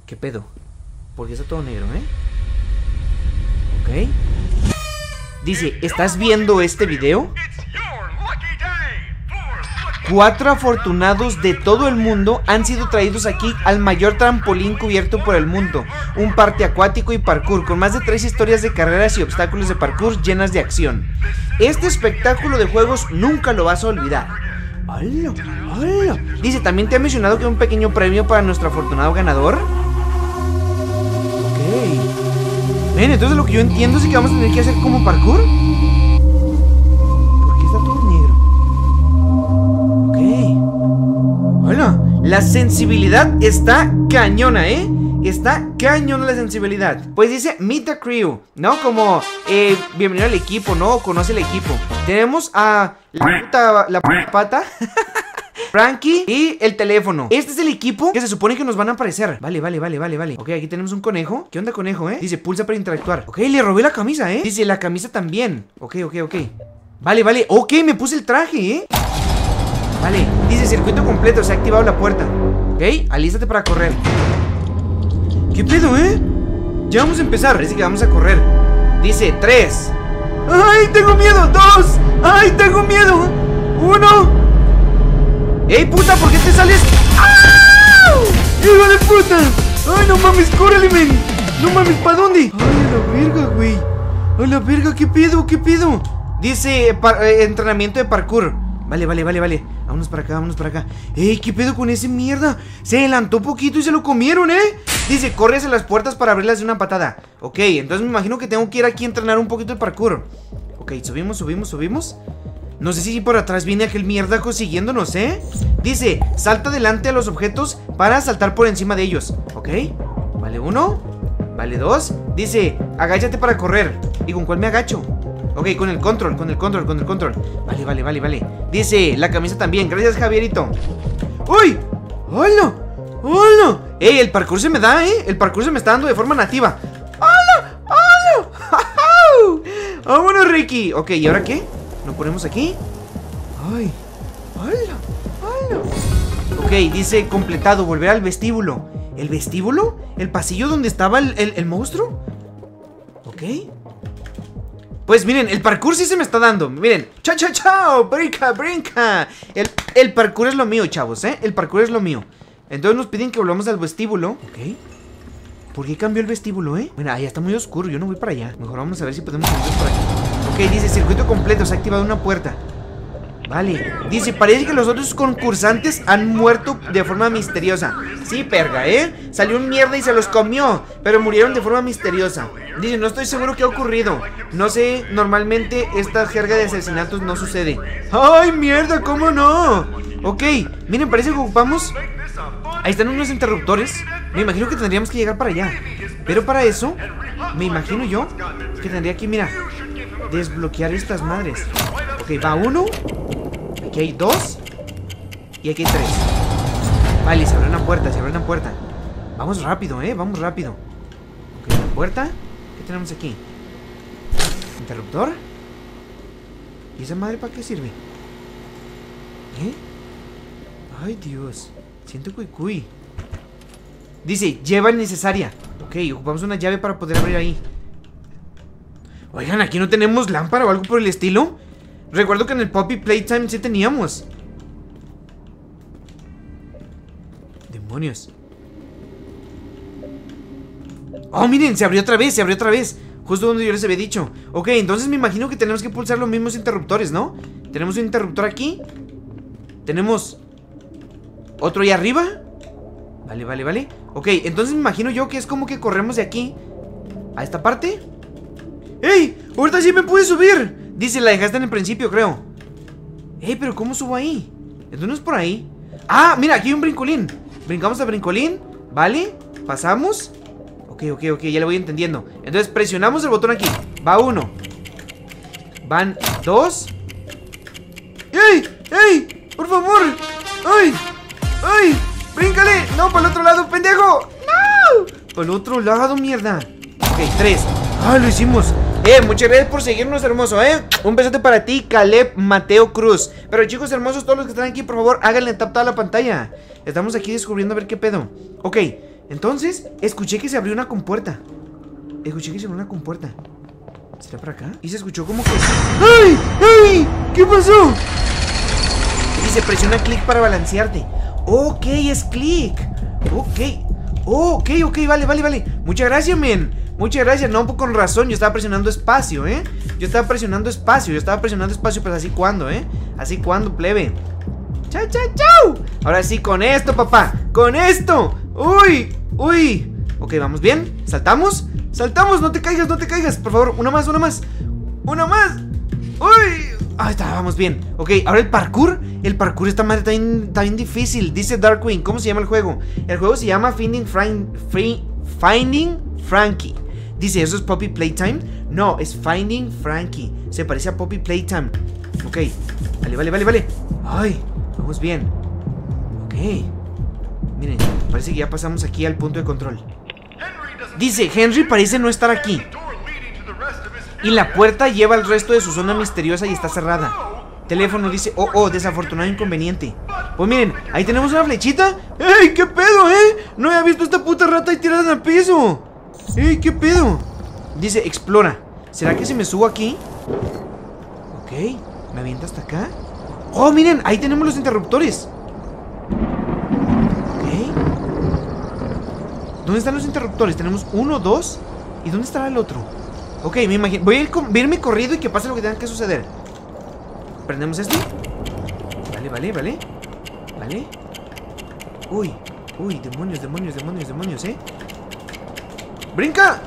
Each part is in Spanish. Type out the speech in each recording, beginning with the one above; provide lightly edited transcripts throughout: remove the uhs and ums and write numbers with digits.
¿Qué pedo? Porque está todo negro, Ok. Dice, ¿estás viendo este video? 4 afortunados de todo el mundo han sido traídos aquí al mayor trampolín cubierto por el mundo, un parque acuático y parkour con más de 3 historias de carreras y obstáculos de parkour llenas de acción. Este espectáculo de juegos nunca lo vas a olvidar. ¡Hala! ¡Hala! Dice, ¿también te ha mencionado que hay un pequeño premio para nuestro afortunado ganador? Ok. Ven, entonces lo que yo entiendo es que vamos a tener que hacer como parkour. Hola, la sensibilidad está cañona, Está cañona la sensibilidad. Pues dice, meet the crew, ¿no? Como, bienvenido al equipo, ¿no? Conoce el equipo. Tenemos a la pata Frankie y el teléfono. Este es el equipo que se supone que nos van a aparecer. Vale. Ok, aquí tenemos un conejo. ¿Qué onda, conejo, Dice, pulsa para interactuar. Ok, le robé la camisa, Dice, la camisa también. Ok. Vale. Ok, me puse el traje, Vale, dice circuito completo, se ha activado la puerta. Ok, alístate para correr. ¿Qué pedo, Ya vamos a empezar, parece que vamos a correr. Dice 3. ¡Ay, tengo miedo! 2. ¡Ay, tengo miedo! 1. ¡Ey, puta! ¿Por qué te sales? ¡Ah! ¡Hijo de puta! ¡Ay, no mames! ¡Córrele, men! ¡No mames! ¿Para dónde? ¡Ay, a la verga, güey! ¡A la verga! ¿Qué pedo? Dice entrenamiento de parkour. Vale. Vámonos para acá. ¡Ey! ¿Qué pedo con ese mierda? Se adelantó poquito y se lo comieron, Dice, corre hacia las puertas para abrirlas de una patada. Ok, entonces me imagino que tengo que ir aquí a entrenar un poquito de parkour. Ok, subimos. No sé si por atrás viene aquel mierda siguiéndonos, Dice, salta delante a los objetos para saltar por encima de ellos. Ok, vale 1. Vale 2. Dice, agáchate para correr. ¿Y con cuál me agacho? Ok, con el control. Vale. Dice, la camisa también. Gracias, Javierito. ¡Uy! ¡Hola! ¡Ey, el parkour se me da, El parkour se me está dando de forma nativa. ¡Hola! ¡Vámonos, Ricky! Ok, ¿y ahora qué? ¿Lo ponemos aquí? ¡Ay! ¡Hola! Ok, dice, completado, volver al vestíbulo. ¿El vestíbulo? ¿El pasillo donde estaba el monstruo? Ok. Pues miren, el parkour sí se me está dando. Miren, chao, brinca. El parkour es lo mío, chavos, El parkour es lo mío. Entonces nos piden que volvamos al vestíbulo. Ok. ¿Por qué cambió el vestíbulo, Bueno, allá está muy oscuro, yo no voy para allá. Mejor vamos a ver si podemos salir por aquí. Ok, dice, circuito completo, se ha activado una puerta. Vale, dice, parece que los otros concursantes han muerto de forma misteriosa. Sí, perga, Salió un mierda y se los comió, pero murieron de forma misteriosa. Dice, no estoy seguro qué ha ocurrido. No sé, normalmente esta jerga de asesinatos no sucede. ¡Ay, mierda! ¿Cómo no? Ok, miren, parece que ocupamos... Ahí están unos interruptores. Me imagino que tendríamos que llegar para allá. Pero para eso, me imagino yo que tendría que, mira, desbloquear estas madres. Ok, va 1. Aquí hay 2. Y aquí hay 3. Vale, se abre una puerta, Vamos rápido, vamos rápido. Ok, la puerta. ¿Qué tenemos aquí? Interruptor. ¿Y esa madre para qué sirve? Ay, Dios. Siento cuicuy. Dice, lleva necesaria. Ok, ocupamos una llave para poder abrir ahí. Oigan, ¿aquí no tenemos lámpara o algo por el estilo? Recuerdo que en el Poppy Playtime sí teníamos. Demonios. Oh, miren, se abrió otra vez. Justo donde yo les había dicho. Ok, entonces me imagino que tenemos que pulsar los mismos interruptores, ¿no? Tenemos un interruptor aquí. Tenemos otro ahí arriba. Vale. Ok, entonces me imagino yo que es como que corremos de aquí a esta parte. ¡Ey! ¡Ahorita sí me pude subir! Dice, la dejaste en el principio, creo. ¡Ey! ¿Pero cómo subo ahí? Entonces no es por ahí. ¡Ah! Mira, aquí hay un brincolín. Brincamos al brincolín. Vale, pasamos. Ok, ya le voy entendiendo. Entonces presionamos el botón aquí. Va 1. Van 2. ¡Ey! ¡Por favor! ¡Ay! ¡Bríncale! ¡No, para el otro lado, pendejo! ¡No! Para el otro lado, mierda. Ok, 3. ¡Ah, lo hicimos! Muchas gracias por seguirnos, hermoso, Un besote para ti, Caleb Mateo Cruz. Pero chicos hermosos, todos los que están aquí, por favor, háganle tap a la pantalla. Estamos aquí descubriendo a ver qué pedo. Ok, Entonces, escuché que se abrió una compuerta. Escuché que se abrió una compuerta. ¿Será para acá? Y se escuchó como que... ¡Ay! ¡Ay! ¿Qué pasó? Dice, presiona clic para balancearte. Ok, es clic. Ok, vale. Muchas gracias, men. Muchas gracias, no, con razón. Yo estaba presionando espacio, Yo estaba presionando espacio, pues así cuando, Así cuando, plebe. ¡Chau! Ahora sí, con esto, papá. Con esto. Uy. Ok, vamos bien. Saltamos, no te caigas, por favor, una más. Uy. Ahí está, vamos bien. Ok, ahora el parkour esta madre está bien difícil. Dice Darkwing, ¿cómo se llama el juego? El juego se llama Finding Frankie. Dice, ¿eso es Poppy Playtime? No, es Finding Frankie. Se parece a Poppy Playtime. Ok, vale. Ay, vamos bien. Ok. Miren, parece que ya pasamos aquí al punto de control. Dice, Henry parece no estar aquí. Y la puerta lleva al resto de su zona misteriosa y está cerrada. Teléfono dice, desafortunado inconveniente. Pues miren, ahí tenemos una flechita. ¡Ey, qué pedo, No había visto esta puta rata ahí tirada en el piso. ¡Ey, qué pedo! Dice, explora. ¿Será que si me subo aquí? Ok, ¿me avienta hasta acá? ¡Oh, miren! Ahí tenemos los interruptores. Ok. ¿Dónde están los interruptores? Tenemos 1, 2. ¿Y dónde estará el otro? Ok, me imagino. Voy a irme corrido y que pase lo que tenga que suceder. Prendemos esto. Vale. Uy, demonios, ¡Brinca!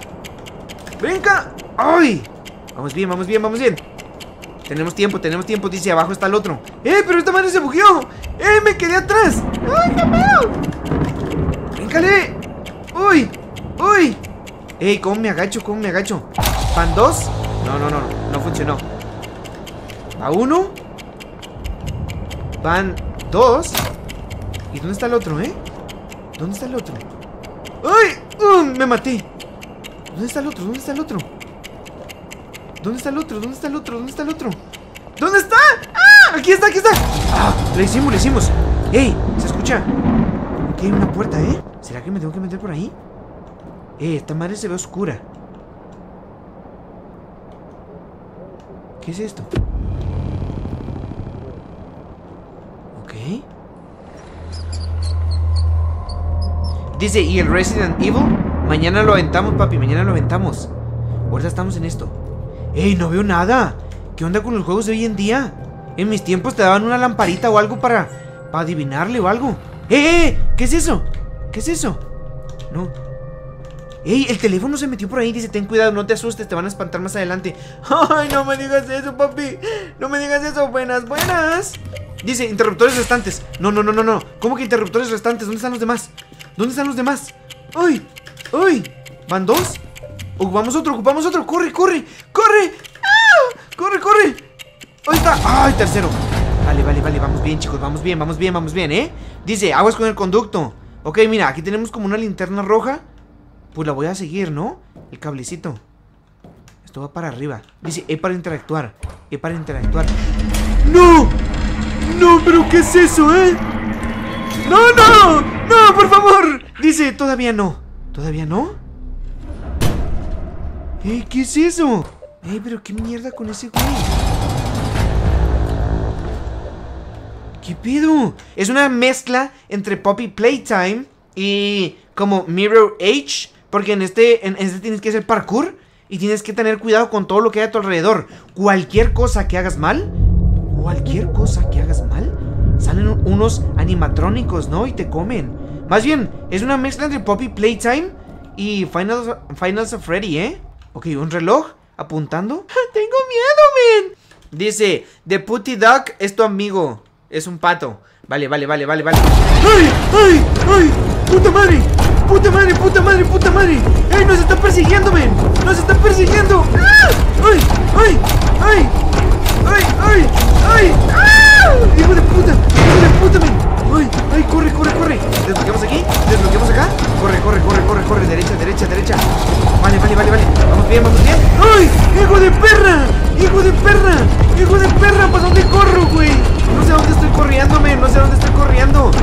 ¡Ay! Vamos bien. Tenemos tiempo, dice, abajo está el otro. Pero esta madre se bugueó. Me quedé atrás. ¡Ay, qué pedo! ¡Bríncale! ¡Uy! ¿Cómo me agacho? ¿Van 2? No funcionó. ¿Va 1? Van 2. ¿Y dónde está el otro, ¿Dónde está el otro? ¡Ay! Me maté. ¿Dónde está el otro? ¿Dónde está? ¡Ah! Aquí está. ¡Ah! Lo hicimos. ¡Ey! ¿Se escucha? Ok, una puerta, ¿Será que me tengo que meter por ahí? Esta madre se ve oscura. ¿Qué es esto? Ok. Dice, ¿y el Resident Evil? Mañana lo aventamos, papi, Ahorita estamos en esto. No veo nada. ¿Qué onda con los juegos de hoy en día? En mis tiempos te daban una lamparita o algo para adivinarle o algo. ¿Qué es eso? No. El teléfono se metió por ahí. Dice, ten cuidado, no te asustes, te van a espantar más adelante. Ay, no me digas eso, papi. No me digas eso, buenas. Dice, interruptores restantes. No. ¿Cómo que interruptores restantes? ¿Dónde están los demás? ¡Ay! ¿Van 2? Ocupamos otro. ¡Corre! ¡Ah! ¡Corre! Ahí está. ¡Ay, tercero! Vale. Vamos bien, chicos. Vamos bien, Dice, aguas con el conducto. Ok, mira, aquí tenemos como una linterna roja. Pues la voy a seguir, ¿no? El cablecito. Esto va para arriba. Dice, para interactuar. ¡No! ¡No, pero qué es eso, ¡No, por favor! Dice, todavía no. ¿Qué es eso? Pero qué mierda con ese güey. ¿Qué pedo? Es una mezcla entre Poppy Playtime y como Mirror Edge. Porque en este tienes que hacer parkour y tienes que tener cuidado con todo lo que hay a tu alrededor. Cualquier cosa que hagas mal, salen unos animatrónicos, ¿no? Y te comen. Más bien, es una mezcla entre Poppy Playtime y Finals of Freddy, Ok, un reloj apuntando. ¡Tengo miedo, men! Dice, The Putty Duck es tu amigo. Es un pato. Vale. ¡Ay! ¡Puta madre! ¡Ey, nos está persiguiendo, men! ¡Ah! ¡Ay! ¡Hijo de puta, men! ¡Ay, corre! ¿Desbloqueamos aquí? ¿Desbloqueamos acá? Corre, derecha. Vale. Vamos bien. ¡Ay! ¡Hijo de perra! ¿Para dónde corro, güey? No sé a dónde estoy corriendo, men.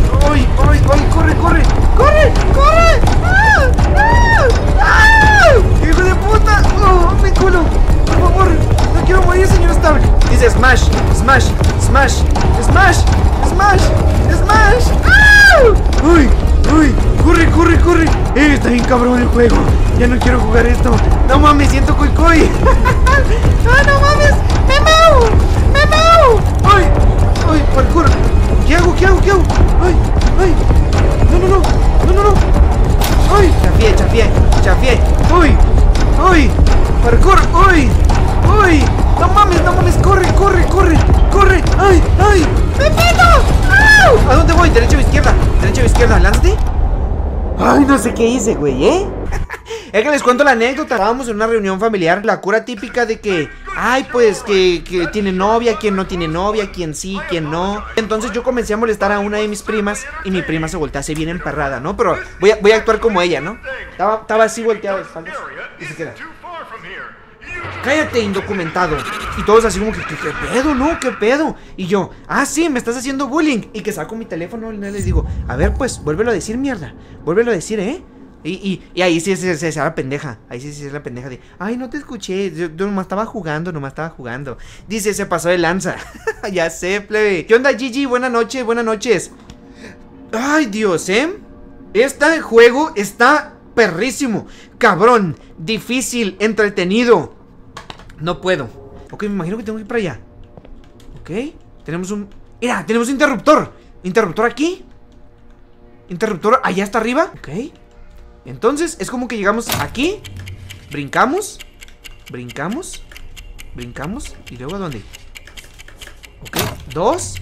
¡Ay, ay, ay! ¡Corre, corre! ¡Corre, corre! ¡Ah! ¡Ah! ¡Ah! ¡Hijo de puta! ¡Oh, mi culo! Por favor, no quiero morir, señor Stark. Dice smash, smash, smash, smash, smash, smash. ¡Ah! ¡Uy! ¡Uy! ¡Corre, corre, corre! Está bien cabrón el juego. Ya no quiero jugar esto. No mames, siento coy coy. ¡Ah, no mames! ¡Me meo! ¡Me meo! ¡Ay! ¡Ay, parkour! ¿Qué hago? ¿Qué hago? ¿Qué hago? ¡Ay! ¡Ay! ¡No, no, no! ¡No, no, no! ¡Ay! ¡Chafié, chafié! ¡Chafié! ¡Uy! ¡Uy! ¡Parkour! ¡Uy! ¡Uy! ¡No mames, no mames! ¡Corre, corre, corre! ¡Corre! ¡Ay, ay! ¡Me peto! ¡Au! ¿A dónde voy? ¿Derecha o izquierda? ¿Derecha o izquierda? ¿Lánzate? Ay, no sé qué hice, güey, ¿eh? Es que les cuento la anécdota. Estábamos en una reunión familiar. La cura típica de que, ay, pues, que tiene novia, quien no tiene novia, quien sí, quien no. Entonces yo comencé a molestar a una de mis primas. Y mi prima se voltea así bien emperrada, ¿no? Pero voy a actuar como ella, ¿no? Estaba así volteado de espaldas. Y se queda. Cállate, indocumentado. Y todos así como que, ¿qué pedo, no? ¿Qué pedo? Y yo, ah, sí, me estás haciendo bullying. Y que saco mi teléfono y les digo, a ver, pues, vuélvelo a decir, mierda. Vuélvelo a decir, ¿eh? Y ahí sí se la pendeja. Ahí sí es la pendeja de, ay, no te escuché. Yo nomás estaba jugando, Dice, se pasó de lanza. Ya sé, plebe. ¿Qué onda, Gigi? Buenas noches, buenas noches. Ay, Dios, ¿eh? Este juego está perrísimo. Cabrón, difícil, entretenido. No puedo. Ok, me imagino que tengo que ir para allá. Ok, tenemos un... Mira, tenemos un interruptor. Interruptor aquí. Interruptor allá hasta arriba. Ok. Entonces es como que llegamos aquí. Brincamos. Brincamos. Brincamos. ¿Y luego a dónde? Ok, 2.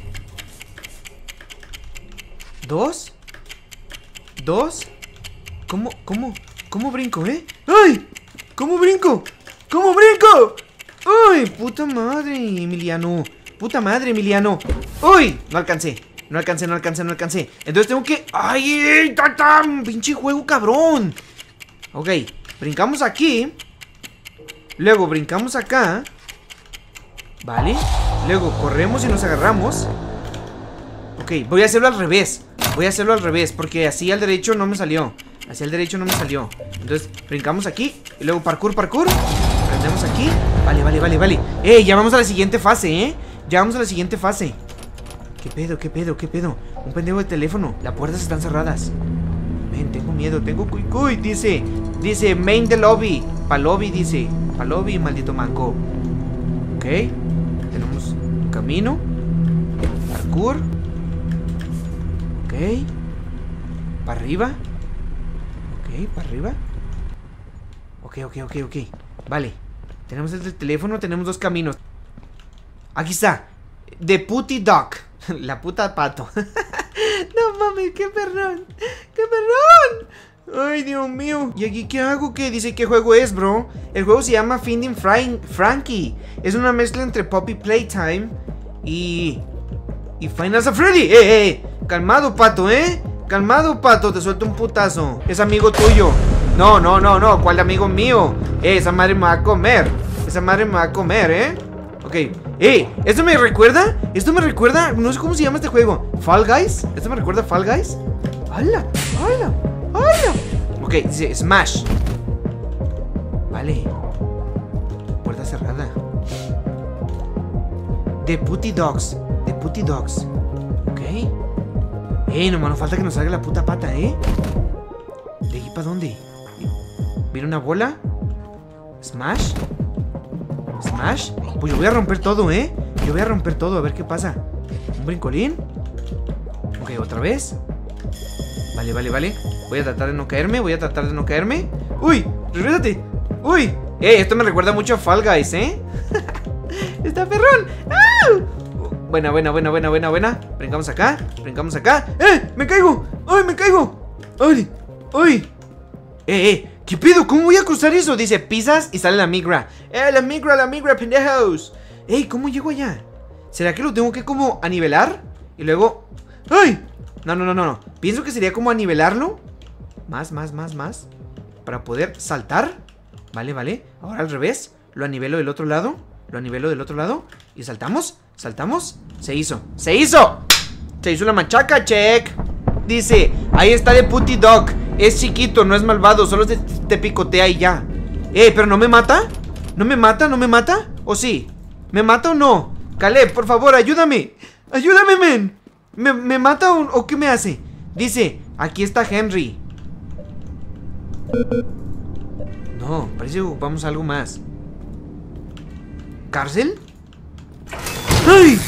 2. 2. ¿Cómo brinco, eh? ¡Ay! ¿Cómo brinco? ¿Cómo brinco? ¡Ay! ¡Puta madre, Emiliano! ¡Puta madre, Emiliano! ¡Uy! No alcancé. No alcancé. Entonces tengo que... ¡Ay! ¡Tatam! ¡Pinche juego, cabrón! Ok, brincamos aquí. Luego brincamos acá. Vale. Luego corremos y nos agarramos. Ok, voy a hacerlo al revés. Porque así al derecho no me salió. Entonces brincamos aquí. Y luego parkour. Prendemos aquí. Vale. Ya vamos a la siguiente fase, ¿Qué pedo? Un pendejo de teléfono. Las puertas están cerradas. Men, tengo miedo, tengo cuy. Dice main de lobby. Pa' lobby, maldito manco. Ok. Tenemos un camino. Parkour. Ok. Para arriba. Ok. Vale. Tenemos el teléfono, tenemos dos caminos. Aquí está. The Putty Duck. La puta pato. No mames, qué perrón. Ay, Dios mío. ¿Y aquí qué hago? ¿Qué dice qué juego es, bro? El juego se llama Finding Frankie. Es una mezcla entre Poppy Playtime y Final Freddy. Calmado, pato, calmado, pato. Te suelto un putazo. Es amigo tuyo. No. ¿Cuál amigo mío? Esa madre me va a comer. Ok. ¿Esto me recuerda? No sé cómo se llama este juego. ¿Fall Guys? ¿Esto me recuerda a Fall Guys? ¡Hala! Ok, dice Smash. Vale. Puerta cerrada. The Putty Dogs. Ok. Nomás nos falta que nos salga la puta pata, ¿De aquí para dónde? ¿Viene una bola? Smash. Pues yo voy a romper todo, a ver qué pasa. Un brincolín. Ok, otra vez. Vale. Voy a tratar de no caerme. ¡Uy! ¡Regrésate! ¡Uy! Esto me recuerda mucho a Fall Guys, ¡Está perrón! ¡Ah! Buena. Brincamos acá. ¡Me caigo! ¡Ay, me caigo! ¡Ay! ¿Qué pedo? ¿Cómo voy a cruzar eso? Dice, pisas y sale la migra. La migra, pendejos. ¿Cómo llego allá? ¿Será que lo tengo que como anivelar? Y luego... ¡Ay! No. Pienso que sería como anivelarlo. Más. Para poder saltar. Vale. Ahora al revés. Lo anivelo del otro lado. Y saltamos. Se hizo. Se hizo la machaca, check. Dice, ahí está The Putty Dog. Es chiquito, no es malvado, solo te picotea y ya. Pero ¿no me mata? ¿No me mata? ¿No me mata? ¿O sí? ¿Me mata o no? Caleb, por favor, ayúdame. Ayúdame, men. ¿Me mata o qué me hace? Dice, aquí está Henry. No, parece que ocupamos algo más. ¿Cárcel? ¡Ay!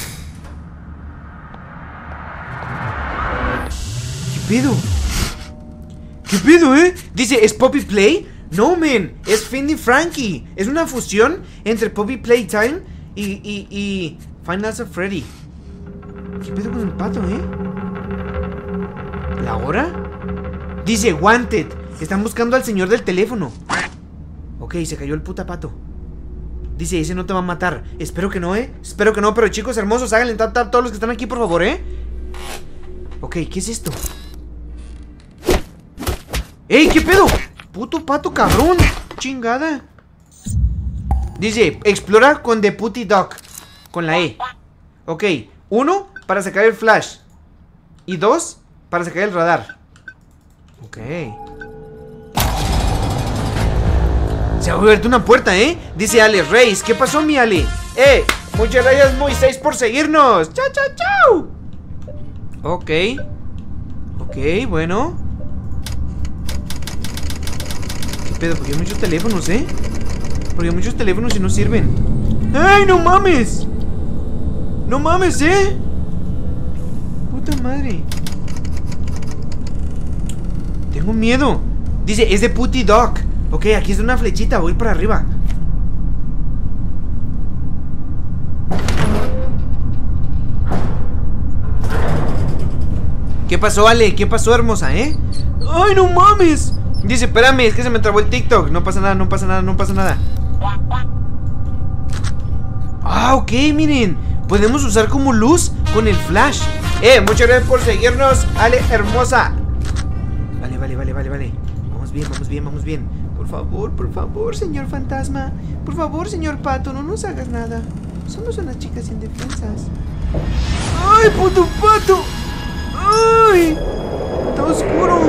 ¿Qué pedo? ¿Qué pedo, Dice, ¿es Poppy Play? No, men, es Finny Frankie. Es una fusión entre Poppy Playtime y Five Nights at Freddy. ¿Qué pedo con el pato, ¿La hora? Dice, Wanted. Están buscando al señor del teléfono. Ok, se cayó el puta pato. Dice, ese no te va a matar. Espero que no, Espero que no, pero chicos hermosos, háganle tap tap todos los que están aquí, por favor, Ok, ¿qué es esto? ¡Ey! ¿Qué pedo? Puto pato cabrón. Chingada. Dice, explora con The Putty Dog. Con la E. Ok, 1 para sacar el flash. Y 2 para sacar el radar. Ok. Se va a abierto una puerta, Dice Ale Reyes. ¿Qué pasó, mi Ale? Muchas gracias, Moisés, por seguirnos. Chao, chao, chao. Ok. Ok, bueno. ¿Qué pedo? Porque hay muchos teléfonos, Porque hay muchos teléfonos y no sirven. ¡Ay, no mames! ¡No mames, puta madre! Tengo miedo. Dice, es de Putty Dog. Ok, aquí es una flechita, voy para arriba. ¿Qué pasó, Ale? ¿Qué pasó, hermosa, ¡Ay, no mames! Dice, espérame, es que se me trabó el TikTok. No pasa nada, no pasa nada, no pasa nada. Ah, ok, miren. Podemos usar como luz con el flash. Muchas gracias por seguirnos, Ale hermosa. Vale. Vamos bien. Por favor, señor fantasma. Por favor, señor pato, no nos hagas nada. Somos unas chicas indefensas. ¡Ay, puto pato! ¡Ay! Está oscuro.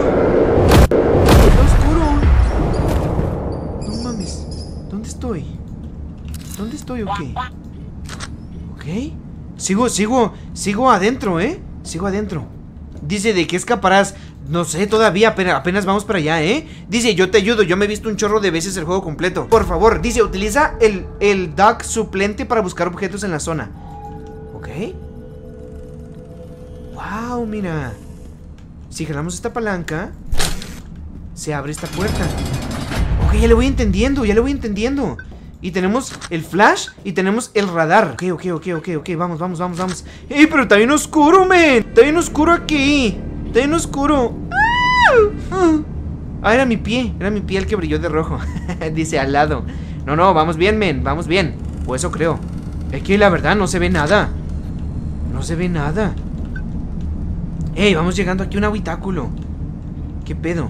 No mames. ¿Dónde estoy? ¿O qué? Ok. Sigo adentro, Sigo adentro. Dice, ¿de qué escaparás? No sé todavía, apenas vamos para allá, Dice, yo te ayudo, yo me he visto un chorro de veces el juego completo. Por favor, dice, utiliza el duck suplente para buscar objetos en la zona. Ok. Wow, mira. Si jalamos esta palanca, se abre esta puerta. Ok, ya le voy entendiendo. Y tenemos el flash y tenemos el radar. Ok, vamos. Pero está bien oscuro, men. Está bien oscuro aquí. Está bien oscuro. Era mi pie el que brilló de rojo. Dice, al lado. No, vamos bien, men, vamos bien. O eso creo. Es que la verdad no se ve nada. Vamos llegando aquí a un habitáculo. ¿Qué pedo?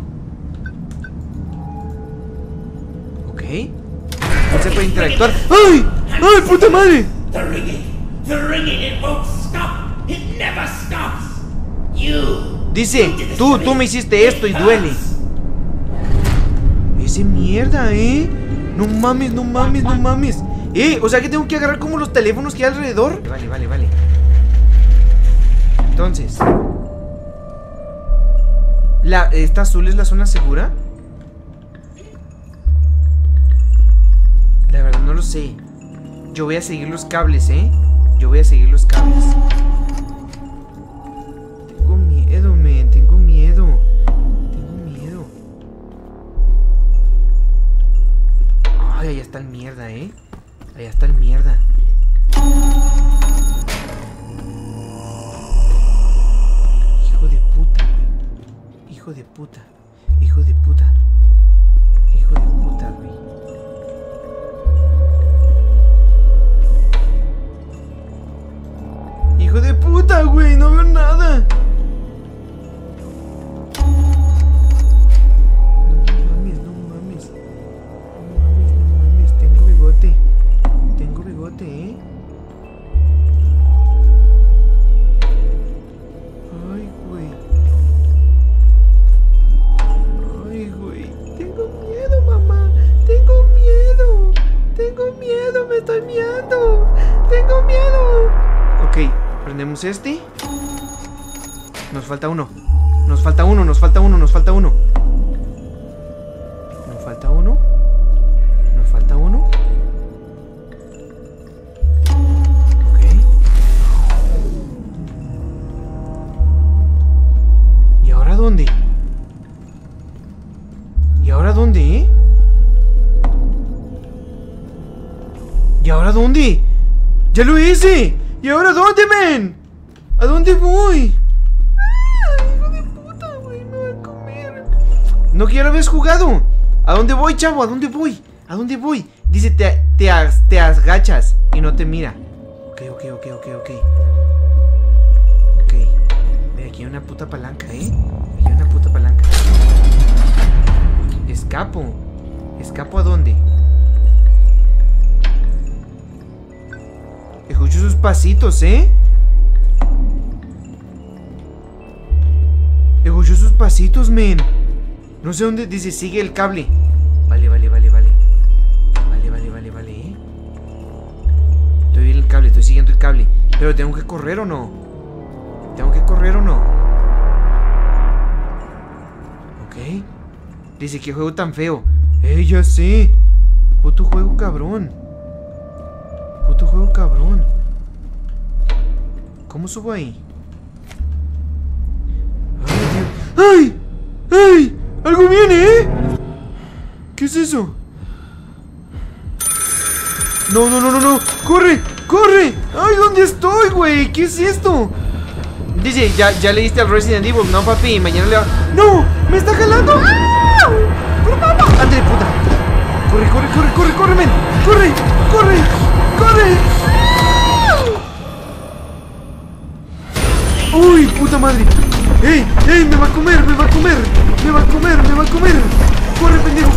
Ok. No se puede interactuar. ¡Ay! ¡Puta madre! The ringing, it won't stop. It never stops. Dice, tú me hiciste esto y duele. Ese mierda, No mames. O sea que tengo que agarrar como los teléfonos que hay alrededor. Vale. Entonces, ¿esta azul es la zona segura? La verdad no lo sé. Yo voy a seguir los cables, Tengo miedo, men. Tengo miedo. Ay, allá está el mierda, Allá está el mierda. Hijo de puta, güey. Hijo de puta, güey. Hijo de puta, güey. No veo nada. No mames. Tengo bigote, Ay, güey. estoy miando. Tengo miedo. Ok, prendemos este. Nos falta uno. Nos falta uno, nos falta uno, nos falta uno. Nos falta uno. Nos falta uno. Ok. ¿Y ahora dónde? ¿Y ahora dónde, ¿Y ahora dónde? ¡Ya lo hice! ¿Y ahora dónde, men? ¿A dónde voy? ¡Hijo de puta, güey! Me va a comer. No, que ya lo habías jugado. ¿A dónde voy, chavo? ¿A dónde voy? ¿A dónde voy? Dice, te agachas y no te mira. Ok. Mira, aquí hay una puta palanca, Aquí hay una puta palanca. Escapo. ¿Escapo a dónde? Escucho sus pasitos, Escucho sus pasitos, men. No sé dónde. Dice, sigue el cable. Vale. Estoy en el cable, estoy siguiendo el cable. Pero ¿tengo que correr o no? Ok. Dice, qué juego tan feo. Ya sé. Puto juego cabrón. ¿Cómo subo ahí? ¡Ay! ¡Ay! ¡Algo viene, ¿Qué es eso? No. ¡Corre! ¡Ay, ¿dónde estoy, güey! ¿Qué es esto? Dice, ya le diste al Resident Evil, ¿no, papi? Mañana le va... ¡No! ¡Me está jalando! ¡Ah! ¡Ándale, puta! ¡Corre, men! ¡Corre! ¡Uy, puta madre! ¡Ey! ¡Me va a comer! ¡Corre, pendejo!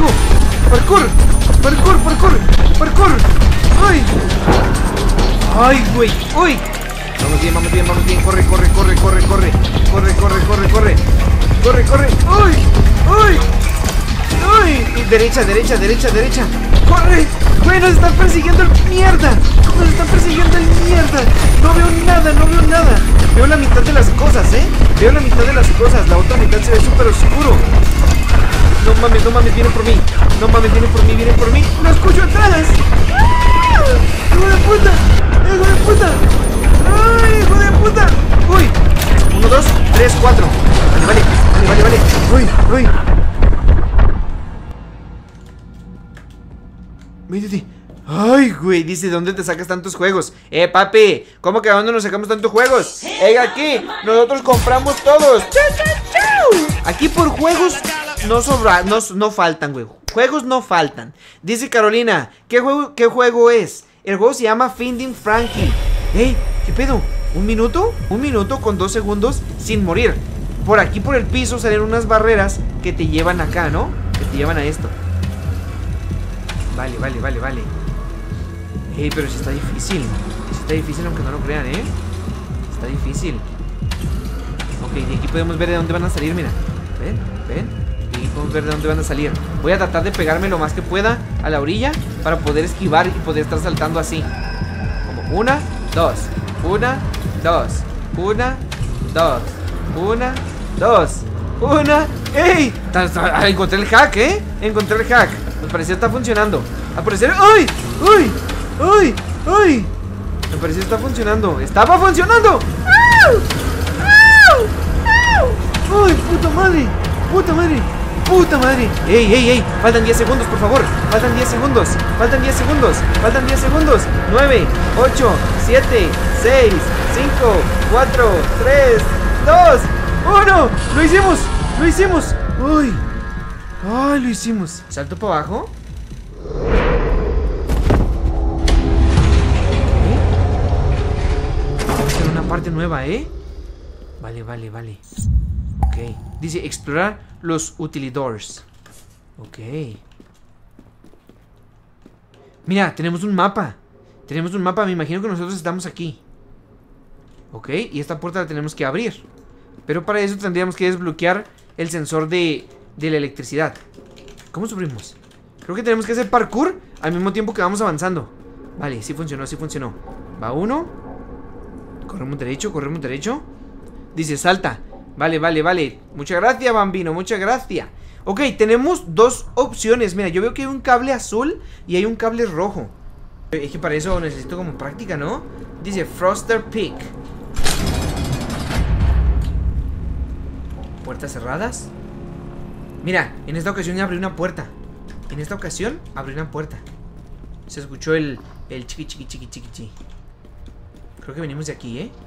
¡Parkour! ¡Ay! ¡Ay, güey! ¡Uy! Vamos bien. Corre. ¡Ay! Derecha. ¡Corre! ¡Güey, nos están persiguiendo el mierda! No veo nada. Veo la mitad de las cosas, La otra mitad se ve súper oscuro. No mames, vienen por mí. ¡Lo escucho atrás! ¡Ah! ¡Hijo de puta! ¡Ay, hijo de puta! ¡Uy! 1, 2, 3, 4. Vale. ¡Uy! Métete. Ay, güey, dice, ¿dónde te sacas tantos juegos? Papi, ¿cómo que a dónde nos sacamos tantos juegos? Aquí, nosotros compramos todos. Aquí por juegos no faltan, güey. Juegos no faltan. Dice Carolina, ¿qué juego es? El juego se llama Finding Frankie. ¿Qué pedo? ¿Un minuto? Un minuto con 2 segundos sin morir. Por aquí, por el piso, salen unas barreras que te llevan acá, ¿no? Que te llevan a esto. Vale. Pero si está difícil. Aunque no lo crean, Está difícil. Ok, de aquí podemos ver de dónde van a salir, mira. ¿Ven? De aquí podemos ver de dónde van a salir. Voy a tratar de pegarme lo más que pueda a la orilla para poder esquivar y poder estar saltando así. Como 1, 2. 1, 2. 1, 2. ¡Ey! Encontré el hack, Encontré el hack. Al parecer está funcionando. Al parecer... ¡Ay! Al parecer está funcionando. ¡Estaba funcionando! ¡Ay, puta madre! ¡Ey! Faltan 10 segundos, por favor. Faltan 10 segundos. 9, 8, 7, 6, 5, 4, 3, 2, 1. ¡Lo hicimos! ¡Ay, lo hicimos! ¿Salto para abajo? Vamos a hacer una parte nueva, Vale. Ok. Dice, explorar los utilidores. Ok. Mira, tenemos un mapa. Me imagino que nosotros estamos aquí. Ok, y esta puerta la tenemos que abrir. Pero para eso tendríamos que desbloquear el sensor de la electricidad. ¿Cómo subimos? Creo que tenemos que hacer parkour al mismo tiempo que vamos avanzando. Vale, sí funcionó, sí funcionó. Va uno. Corremos derecho, corremos derecho. Dice, salta. Vale, vale, vale. Muchas gracias, bambino, muchas gracias. Ok, tenemos dos opciones. Mira, yo veo que hay un cable azul y hay un cable rojo. Es que para eso necesito como práctica, ¿no? Dice Froster Peak. Puertas cerradas. Mira, en esta ocasión ya abrí una puerta. En esta ocasión abrí una puerta. Se escuchó el chiqui chiqui chiqui chiqui chiqui. Creo que venimos de aquí, ¿eh?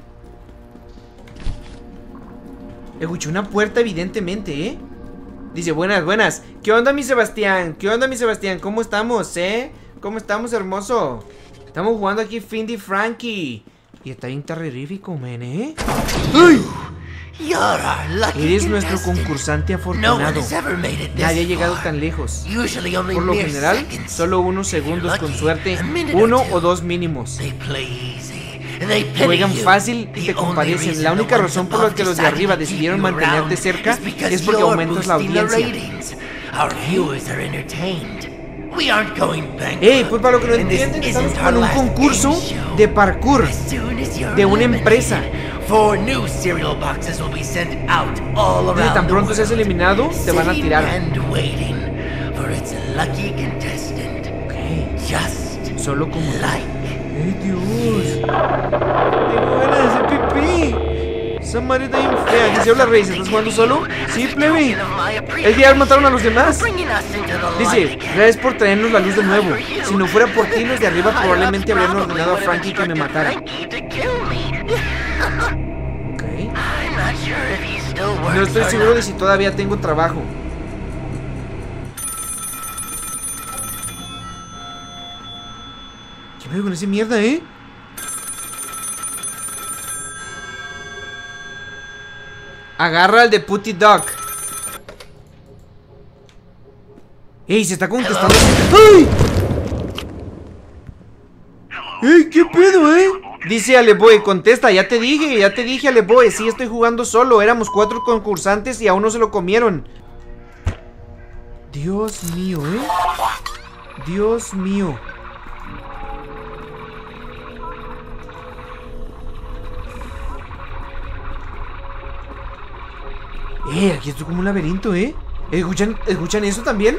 Escuché una puerta evidentemente, ¿eh? Dice, buenas, buenas. ¿Qué onda, mi Sebastián? ¿Qué onda, mi Sebastián? ¿Cómo estamos, eh? ¿Cómo estamos, hermoso? Estamos jugando aquí Findy Frankie. Y está bien terrorífico, men, ¿eh? ¡Ay! Eres nuestro concursante afortunado. Nadie ha llegado tan lejos. Por lo general, solo unos segundos con suerte, 1 o 2 mínimos. Juegan fácil y te compadecen. La única razón por la que los de arriba decidieron mantenerte cerca es porque aumentas la audiencia. Pues para lo que no entienden, estamos en un concurso de parkour de una empresa. Y tan pronto seas eliminado, te van a tirar. Ok. Solo como ¡ay, Dios! Tengo ganas de hacer pipí. Esa madre está bien fea. Dice, hola, Reyes, ¿estás jugando solo? Sí, plebe. Es que ya mataron a los demás. Dice, gracias por traernos la luz de nuevo. Si no fuera por ti, los de arriba probablemente habrían ordenado a Frankie que me matara. Ok. No estoy seguro de si todavía tengo trabajo. ¿Qué pedo con esa mierda, eh? Agarra al de Putty Dog. ¡Ey! Se está contestando. ¡Ay! ¡Ey! ¿Qué pedo, eh? Dice Aleboy, contesta, ya te dije Aleboy. Sí, estoy jugando solo, éramos 4 concursantes y a uno se lo comieron. Dios mío, eh. Dios mío. Aquí esto es como un laberinto, ¿eh? ¿Escuchan eso también?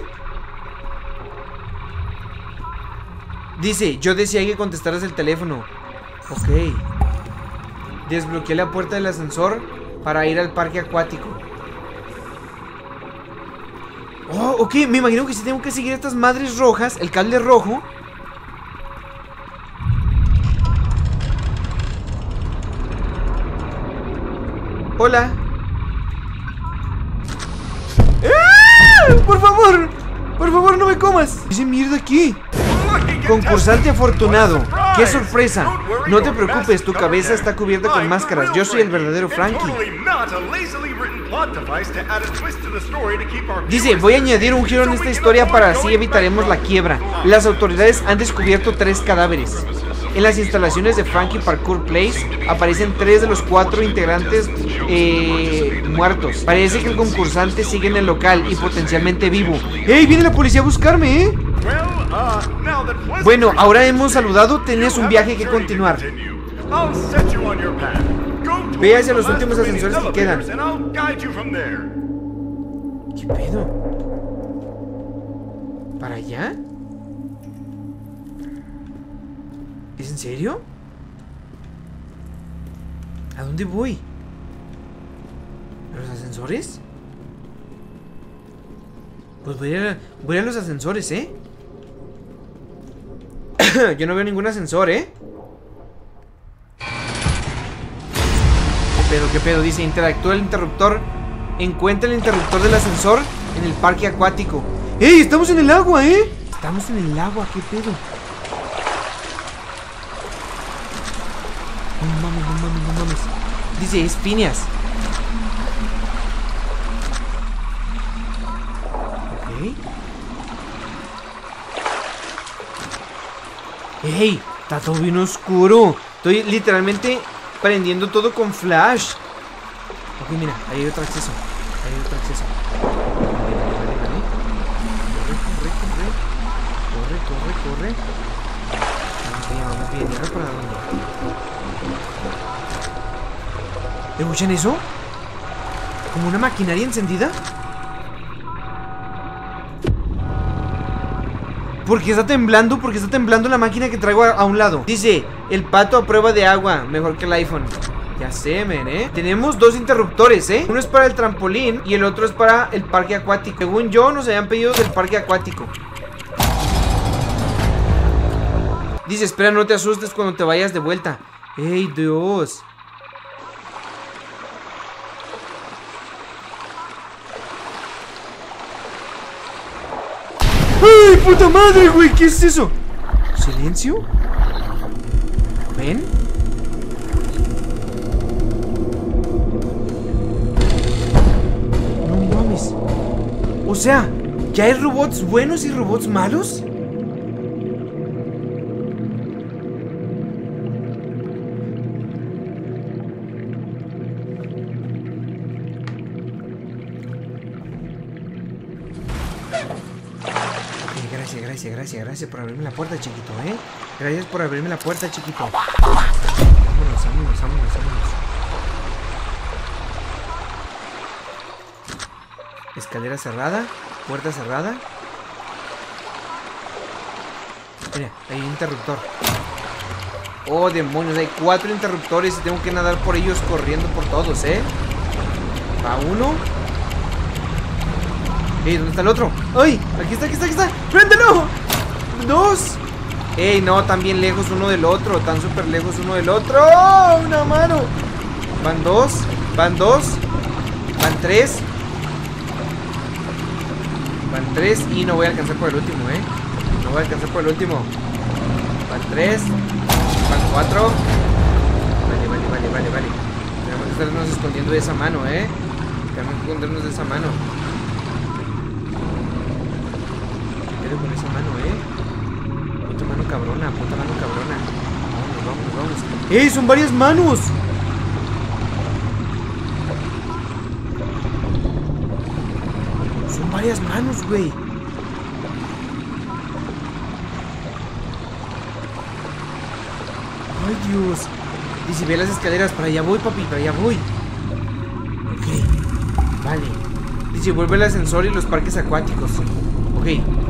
Dice, yo decía que contestaras el teléfono. Ok. Desbloqueé la puerta del ascensor para ir al parque acuático. Oh, ok, me imagino que si tengo que seguir estas madres rojas, el cable rojo. Hola. Por favor, no me comas. ¿Qué es mierda aquí? Concursante afortunado. ¡Qué sorpresa! No te preocupes, tu cabeza está cubierta con máscaras. Yo soy el verdadero Frankie. Dice, voy a añadir un giro en esta historia para así evitaremos la quiebra. Las autoridades han descubierto 3 cadáveres. En las instalaciones de Frankie Parkour Place aparecen 3 de los 4 integrantes muertos. Parece que el concursante sigue en el local y potencialmente vivo. ¡Ey! Viene la policía a buscarme, ¿eh? Bueno, ahora hemos saludado, tenés un viaje que continuar. Ve hacia los últimos ascensores que quedan. ¿Qué pedo? ¿Para allá? ¿Es en serio? ¿A dónde voy? ¿A los ascensores? Pues voy a los ascensores, ¿eh? Yo no veo ningún ascensor, ¿eh? ¿Qué pedo? Dice, interactúa el interruptor. Encuentra el interruptor del ascensor en el parque acuático. ¡Ey! Estamos en el agua, ¿eh? Estamos en el agua, ¿qué pedo? No mames. Dice, es Phineas. Ok. ¡Ey! Está todo bien oscuro. Estoy literalmente prendiendo todo con flash. Ok, mira, ahí hay otro acceso. Vale. Corre. ¿Escuchan eso? ¿Como una maquinaria encendida? ¿Por qué está temblando? ¿Por qué está temblando la máquina que traigo a un lado? Dice, el pato a prueba de agua, mejor que el iPhone. Ya sé, men, Tenemos dos interruptores, Uno es para el trampolín y el otro es para el parque acuático. Según yo, nos habían pedido del parque acuático. Dice, espera, no te asustes cuando te vayas de vuelta. ¡Ey, Dios! ¡Ay, puta madre, güey! ¿Qué es eso? ¿Silencio? ¿Ven? No mames. O sea, ¿ya hay robots buenos y robots malos? Gracias por abrirme la puerta, chiquito, Gracias por abrirme la puerta, chiquito. Vámonos. Escalera cerrada, puerta cerrada. Mira, hay un interruptor. Oh, demonios, hay 4 interruptores y tengo que nadar por ellos corriendo por todos, Va uno. ¿Dónde está el otro? ¡Ay! Aquí está. ¡Préndelo! 2. ¡Ey! No, tan bien lejos uno del otro. Tan súper lejos uno del otro. ¡Oh! ¡Una mano! Van 2. Van 3. Van 3 y no voy a alcanzar por el último, No voy a alcanzar por el último. Van 3. Van 4. Vale. Tenemos que estarnos escondiendo de esa mano, Tenemos que escondernos de esa mano. Con esa mano, Puta mano cabrona. Vámonos. Son varias manos. Son varias manos, güey. Ay, Dios. Dice, ve las escaleras. Para allá voy, papi, para allá voy. Ok. Vale. Dice, vuelve el ascensor y los parques acuáticos. Ok.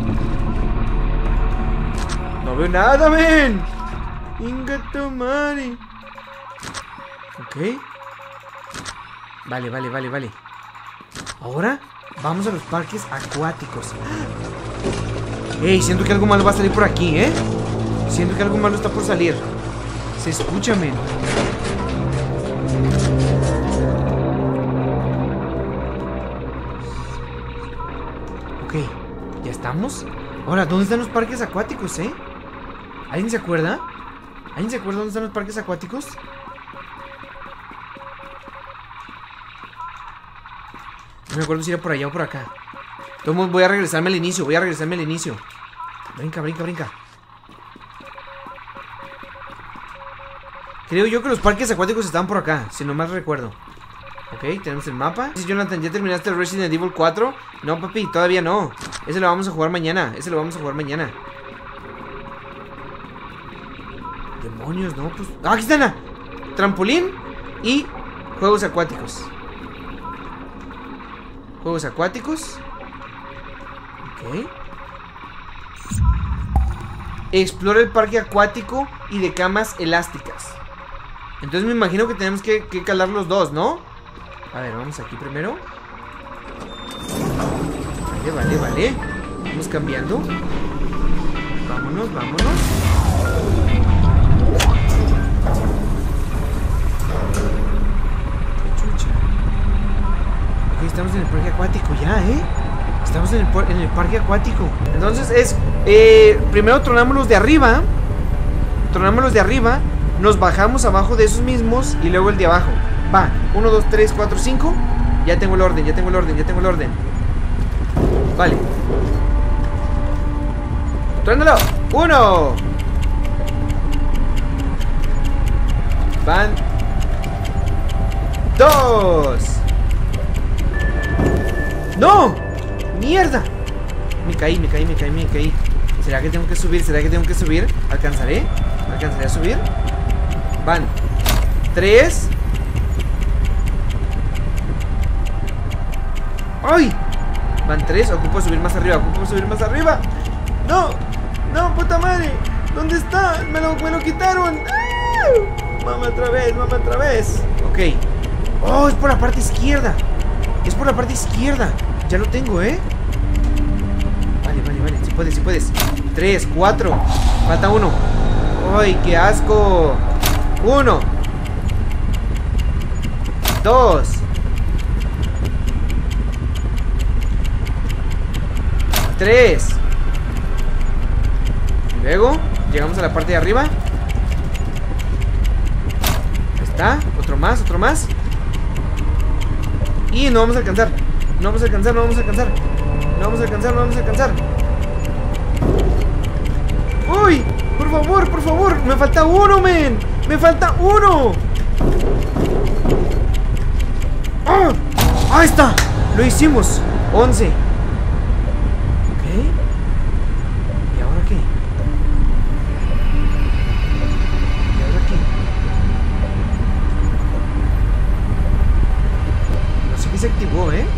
No veo nada, men. Ingato madre. Ok. Vale. Ahora vamos a los parques acuáticos. Ey, siento que algo malo va a salir por aquí, Siento que algo malo está por salir. Se escucha, men. Ok, ¿ya estamos? Ahora, ¿dónde están los parques acuáticos, ¿Alguien se acuerda? ¿Alguien se acuerda dónde están los parques acuáticos? No me acuerdo si era por allá o por acá. Entonces voy a regresarme al inicio. Brinca. Creo yo que los parques acuáticos estaban por acá, si no mal recuerdo. Ok, tenemos el mapa. Dice Jonathan, ¿ya terminaste el Resident Evil 4? No, papi, todavía no. Ese lo vamos a jugar mañana. Demonios, no, pues... ¡Ah, aquí están! Trampolín y juegos acuáticos. Ok. Explora el parque acuático y de camas elásticas. Entonces me imagino que tenemos que calar los dos, ¿no? A ver, vamos aquí primero. Vale. Vamos cambiando. Vámonos. Chucha. Ok, estamos en el parque acuático ya, Estamos en el parque acuático. Entonces es... primero tronamos los de arriba. Nos bajamos abajo de esos mismos y luego el de abajo. Va, 1, 2, 3, 4, 5. Ya tengo el orden. Vale. Trónalo. 1. Van 2. ¡No! ¡Mierda! Me caí. ¿Será que tengo que subir? ¿Alcanzaré a subir? Van 3. ¡Ay! Van 3, ocupo subir más arriba, ocupo subir más arriba. ¡No! ¡No, puta madre! ¿Dónde está? Me lo quitaron. ¡Ah! Mama otra vez, mama otra vez. Ok. Oh, es por la parte izquierda. Es por la parte izquierda. Ya lo tengo, ¿eh? Vale, vale, vale. Si puedes, si puedes. 3, 4. Falta 1. ¡Ay, qué asco! 1 2 3. Y luego llegamos a la parte de arriba. Ahí está. Otro más, otro más. Y no vamos a alcanzar. No vamos a alcanzar, no vamos a alcanzar. No vamos a alcanzar, no vamos a alcanzar. ¡Uy! Por favor, por favor. Me falta 1, men. Me falta 1. ¡Ah! ¡Ahí está! Lo hicimos. 11. Ok. ¿Y ahora qué? ¿Y ahora qué? No sé qué se activó, ¿eh?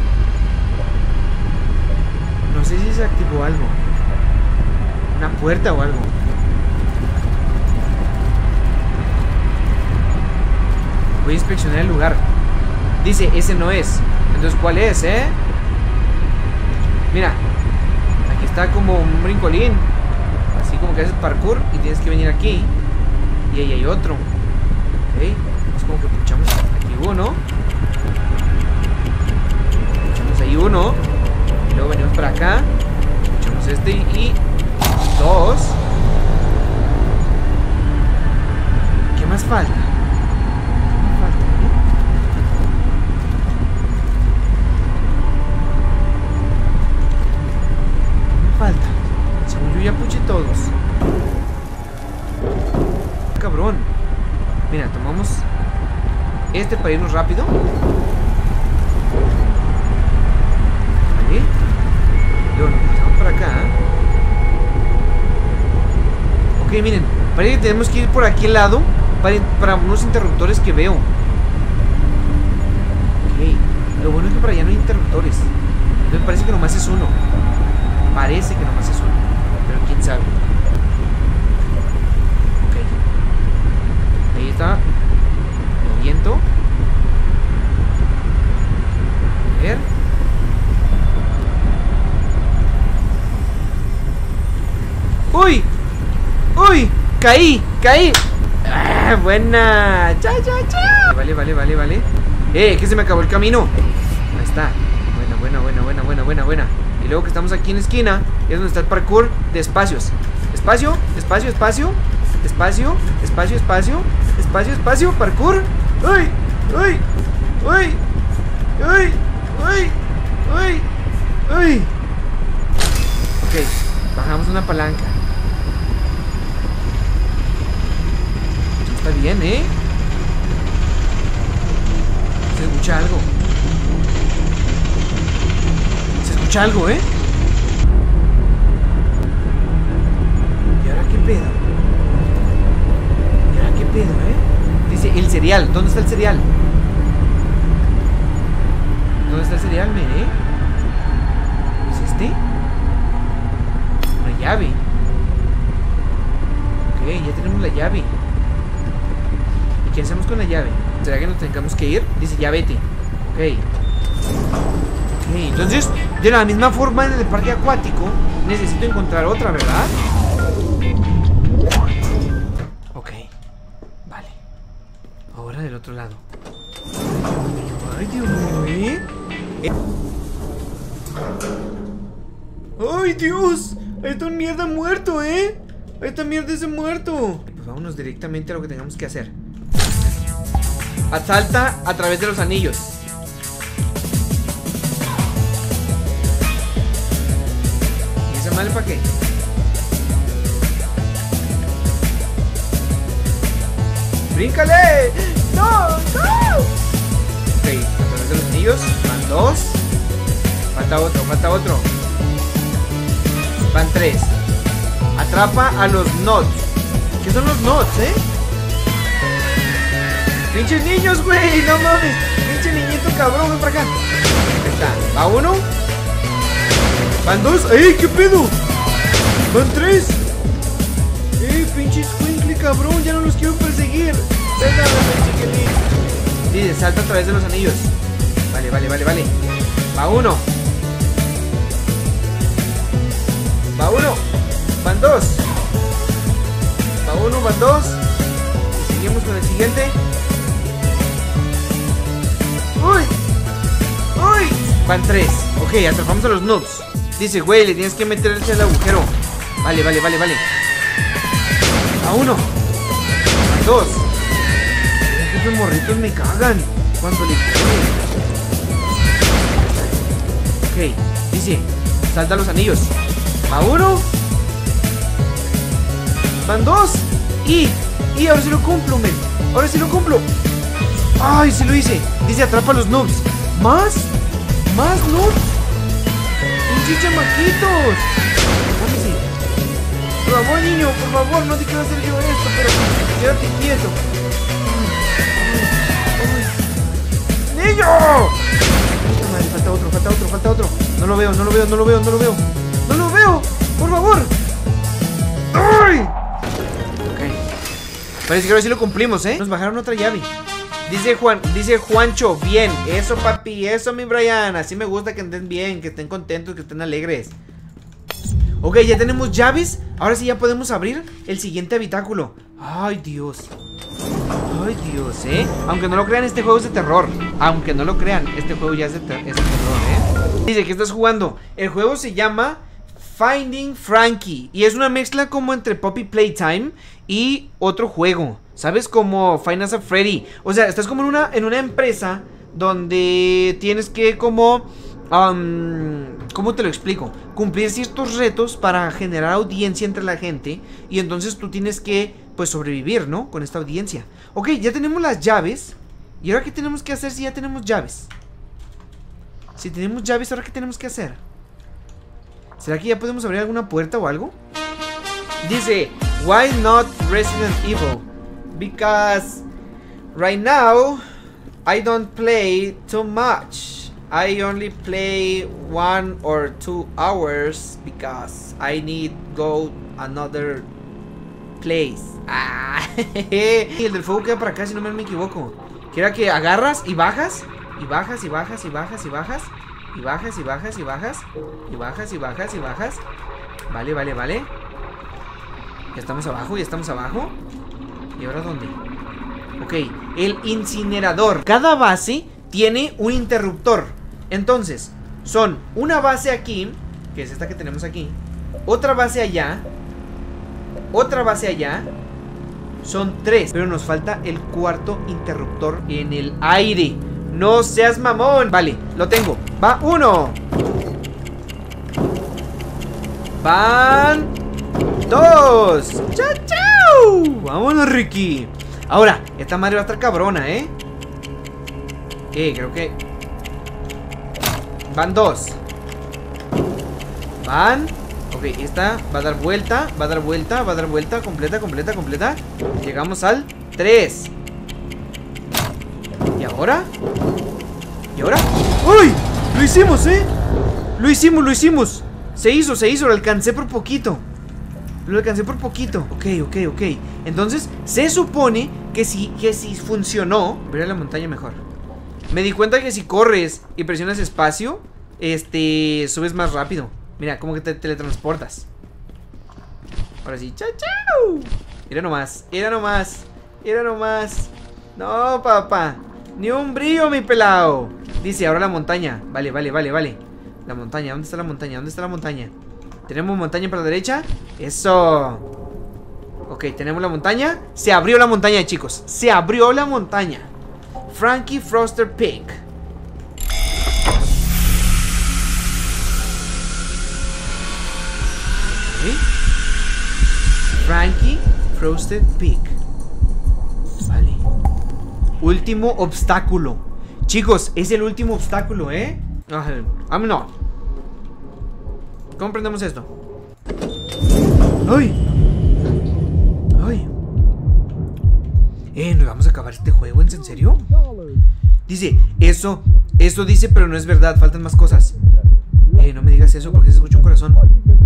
No sé si se activó algo. Una puerta o algo. Voy a inspeccionar el lugar. Dice, ese no es. Entonces, ¿cuál es, Mira. Aquí está como un brincolín. Así como que haces parkour y tienes que venir aquí. Y ahí hay otro. Ok. Es como que puchamos aquí uno. Puchamos ahí uno. Y luego venimos para acá. Puchamos este y 2. ¿Qué más falta? Falta. Según yo ya puché todos. Cabrón. Mira, tomamos este para irnos rápido. Vale. Luego nos pasamos para acá. Ok, miren. Parece que tenemos que ir por aquí al lado para unos interruptores que veo. Ok. Lo bueno es que por allá no hay interruptores. Entonces parece que nomás es uno. Parece que nomás es uno, pero quién sabe. Ok. Ahí está. Lo viento. A ver. ¡Uy! ¡Uy! ¡Caí! ¡Caí! ¡Ah, buena! ¡Cha, cha, cha! Vale, vale, vale, vale. Que se me acabó el camino. Ahí está. Buena, buena, buena, buena, buena, buena, buena. Y luego que estamos aquí en la esquina es donde está el parkour de espacios. Espacio, espacio, espacio. Espacio, espacio, espacio. Espacio, espacio, parkour. ¡Uy! ¡Uy! ¡Uy! ¡Uy! ¡Uy! ¡Uy! ¡Uy! Ok, bajamos una palanca. Está bien, Se escucha algo. Algo, ¿Y ahora qué pedo? ¿Y ahora qué pedo, Dice, el cereal. ¿Dónde está el cereal? ¿Dónde está el cereal, ¿Es este? Una llave. Ok, ya tenemos la llave. ¿Y qué hacemos con la llave? ¿Será que nos tengamos que ir? Dice, ya vete. Ok. Entonces, de la misma forma en el parque acuático, necesito encontrar otra, ¿verdad? Ok. Vale. Ahora del otro lado. Ay, Dios mío. ¡Ay, Dios! Ahí está un mierda muerto, Ahí está mierda ese muerto. Pues vámonos directamente a lo que tengamos que hacer. Asalta a través de los anillos. ¿Mal para qué? ¡Bríncale! ¡No! ¡No! Ok, a través de los anillos van 2. Falta otro, falta otro. Van 3. Atrapa a los nods. ¿Qué son los nods, ¡Pinches niños, güey! ¡No mames! ¡Pinche niñito cabrón! ¡Ven para acá! Ahí está. Va uno. Van dos. ¡Ey! ¿Qué pedo? Van tres. Pinche escuincle, cabrón. Ya no los quiero perseguir. Dice, salta a través de los anillos. Vale. Va uno. Va uno. Van dos. Va uno, van dos. Y seguimos con el siguiente. ¡Uy! Van tres. Ok, atrapamos a los noobs. Dice, güey, le tienes que meterse al agujero. Vale. A uno. A dos. Estos morritos me cagan cuando le caen. Ok, dice, salta los anillos. A uno. Van dos. Y ahora sí lo cumplo, men. Ahora sí lo cumplo. Ay, sí lo hice. Dice, atrapa a los noobs. ¿Más noobs? ¡Pinches chamaquitos! Vámonos. Por favor, niño, por favor, no te quiero hacer yo esto, pero quédate quieto. ¡Niño! Puta madre, falta otro. No lo veo. Por favor. ¡Ay! Ok. Parece que ahora sí lo cumplimos, ¿eh? Nos bajaron otra llave. Dice Juancho, bien. Eso, papi, eso, mi Brian. Así me gusta que estén bien, que estén contentos, que estén alegres. Ok, ya tenemos llaves. Ahora sí ya podemos abrir el siguiente habitáculo. Ay, Dios, aunque no lo crean, este juego es de terror. Aunque no lo crean, este juego ya es de terror, Dice que estás jugando. El juego se llama Finding Frankie y es una mezcla como entre Poppy Playtime y otro juego, ¿sabes? Como Five Nights at Freddy. O sea, estás como en una empresa donde tienes que como ¿cómo te lo explico? Cumplir ciertos retos para generar audiencia entre la gente. Y entonces tú tienes que, pues, sobrevivir, ¿no? Con esta audiencia. Ok, ya tenemos las llaves. ¿Y ahora qué tenemos que hacer si ya tenemos llaves? Si tenemos llaves, ¿ahora qué tenemos que hacer? ¿Será que ya podemos abrir alguna puerta o algo? Dice, why not Resident Evil? Because right now I don't play too much. I only play 1 or 2 hours because I need go another place. Y el del fuego queda para acá, si no me equivoco. Que era que agarras y bajas. Y bajas. Y bajas. Vale. Ya estamos abajo. ¿Y ahora dónde? Ok, el incinerador. Cada base tiene un interruptor. Entonces, son una base aquí, que es esta que tenemos aquí, otra base allá, otra base allá. Son 3, pero nos falta el cuarto interruptor en el aire. No seas mamón. Vale, lo tengo. Va 1. Van 2. ¡Chau! Vámonos, Ricky. Ahora, esta madre va a estar cabrona, ¿eh? Creo que van 2. Van. Ok, esta va a dar vuelta. Completa. Llegamos al 3. ¿Y ahora? ¡Uy! ¡Lo hicimos, eh! Lo hicimos. Se hizo, lo alcancé por poquito. Ok. Entonces, se supone que si funcionó. Voy a la montaña mejor. Me di cuenta que si corres y presionas espacio, subes más rápido. Mira, como que te teletransportas. Ahora sí, chau. Era nomás. No, papá. Ni un brillo, mi pelado. Dice, ahora la montaña. Vale. La montaña, ¿dónde está la montaña? Tenemos montaña para la derecha. Eso. Ok, tenemos la montaña. Se abrió la montaña, chicos. Frankie Frosted Pig. Frankie Frosted Pig. Vale. Último obstáculo. Chicos, es el último obstáculo, ¿eh? No. ¿Cómo prendemos esto? ¡Ay! ¿Nos vamos a acabar este juego? ¿En serio? Dice, eso Esto dice, pero no es verdad, faltan más cosas. No me digas eso porque se escucha un corazón.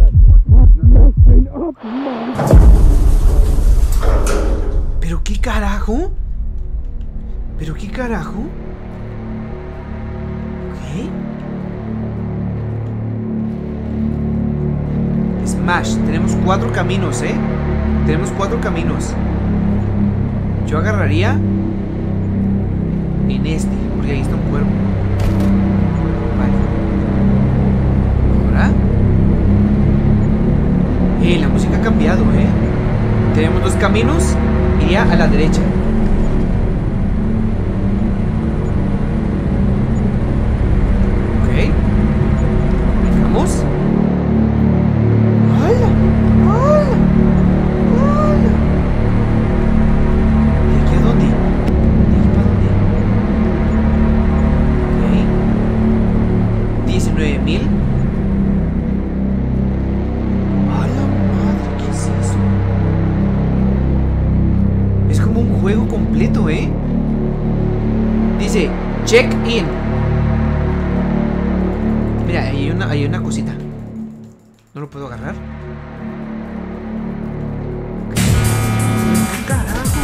¿Pero qué carajo? ¿Pero qué carajo? Ok. Smash, tenemos 4 caminos, tenemos 4 caminos. Yo agarraría en este, porque ahí está un cuervo. Vale. Ahora la música ha cambiado, tenemos 2 caminos. Iría a la derecha. Ok. Vamos. ¡Hola! ¡Hola! ¡Hola! ¿De aquí a dónde? ¿De aquí para dónde? Ok. 19,000. ¡A la madre! ¿Qué es eso? Es como un juego completo, Dice, check in. Mira, ahí hay una cosita. ¿No lo puedo agarrar? ¿Qué carajo?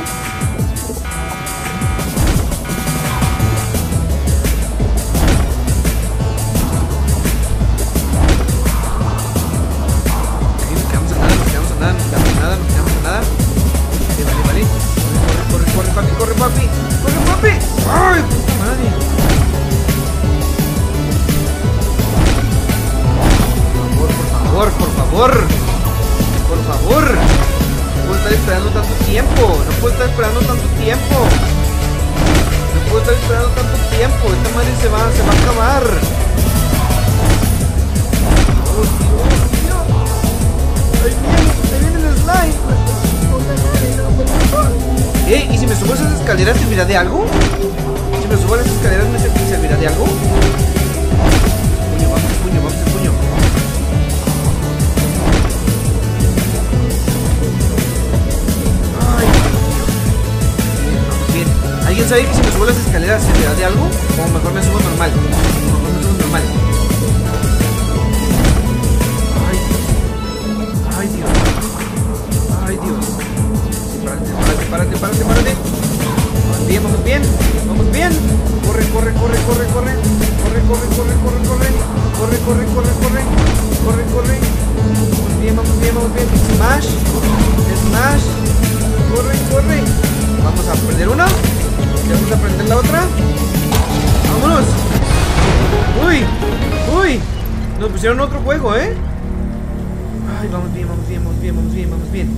Ok, nos quedamos a nada, nos quedamos a nada, nos quedamos a nada, nos quedamos a nada. Vale, vale. Corre, papi, corre, papi. Corre, papi. ¡Ay, puta madre! Por favor. Por favor. No puedo estar esperando tanto tiempo. No puedo estar esperando tanto tiempo. No puedo estar esperando tanto tiempo. Esta madre se va a acabar. Oh, Dios. Ahí viene el slime. ¿Y si me subo a esas escaleras servirá de algo? Si me subo a las escaleras me servirá de algo. Puño, vamos, puño, vamos, puño. Ay, bien. ¿Alguien sabe que si me subo a las escaleras servirá de algo? O mejor me subo normal. Mejor me subo normal. Ay, Dios. Ay, Dios. Párate. Vamos bien. Vamos bien. Corre. Corre. Vamos bien. Smash. Corre. Vamos a prender una. Vamos a prender la otra. Vámonos. Uy. Nos pusieron otro juego, Ay, vamos bien.